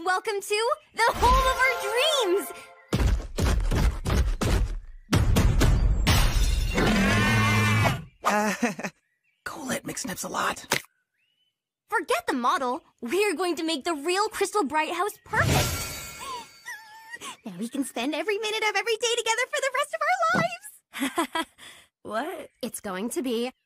welcome to the home of our dreams! Colette McSnips a lot. Forget the model. We're going to make the real Crystal Bright house perfect. Now we can spend every minute of every day together for the rest of our lives. What? It's going to be